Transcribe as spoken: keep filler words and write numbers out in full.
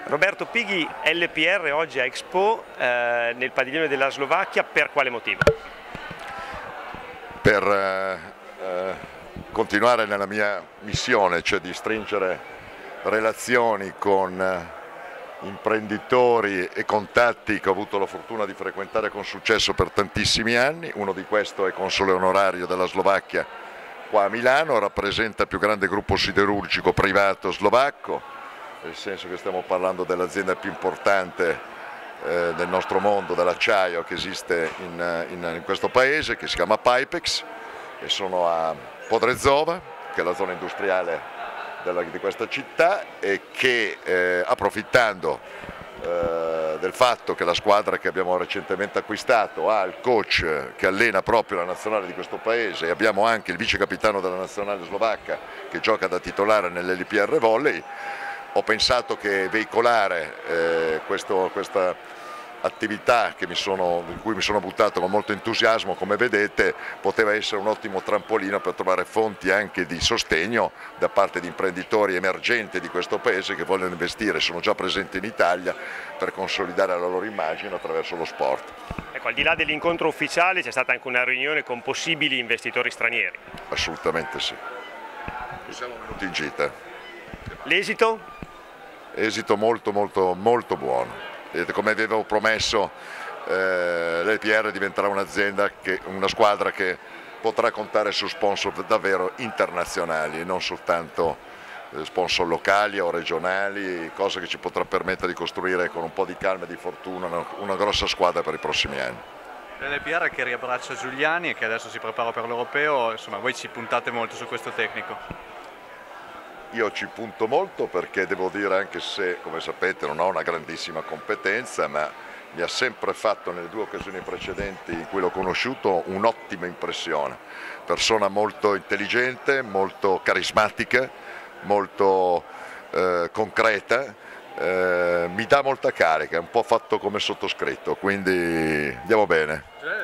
Roberto Pighi, L P R oggi a Expo eh, nel padiglione della Slovacchia, per quale motivo? Per eh, eh, continuare nella mia missione, cioè di stringere relazioni con eh, imprenditori e contatti che ho avuto la fortuna di frequentare con successo per tantissimi anni. Uno di questi è console onorario della Slovacchia qua a Milano, rappresenta il più grande gruppo siderurgico privato slovacco, nel senso che stiamo parlando dell'azienda più importante eh, del nostro mondo, dell'acciaio che esiste in, in, in questo paese, che si chiama Pipex, e sono a Podrezova, che è la zona industriale della, di questa città, e che eh, approfittando eh, del fatto che la squadra che abbiamo recentemente acquistato ha il coach che allena proprio la nazionale di questo paese, e abbiamo anche il vice capitano della nazionale slovacca che gioca da titolare nell'L P R Volley, ho pensato che veicolare eh, questo, questa attività che mi sono, in cui mi sono buttato con molto entusiasmo, come vedete, poteva essere un ottimo trampolino per trovare fonti anche di sostegno da parte di imprenditori emergenti di questo paese che vogliono investire, sono già presenti in Italia, per consolidare la loro immagine attraverso lo sport. Ecco, al di là dell'incontro ufficiale c'è stata anche una riunione con possibili investitori stranieri. Assolutamente sì. Siamo venuti in gita. L'esito? Esito molto molto molto buono. Come avevo promesso, eh, l'L P R diventerà un'azienda, che, una squadra che potrà contare su sponsor davvero internazionali e non soltanto eh, sponsor locali o regionali, cosa che ci potrà permettere di costruire con un po' di calma e di fortuna una, una grossa squadra per i prossimi anni. L'L P R che riabbraccia Giuliani e che adesso si prepara per l'Europeo, insomma voi ci puntate molto su questo tecnico. Io ci punto molto perché devo dire, anche se come sapete non ho una grandissima competenza, ma mi ha sempre fatto nelle due occasioni precedenti in cui l'ho conosciuto un'ottima impressione. Persona molto intelligente, molto carismatica, molto eh, concreta, eh, mi dà molta carica, è un po' fatto come sottoscritto, quindi andiamo bene.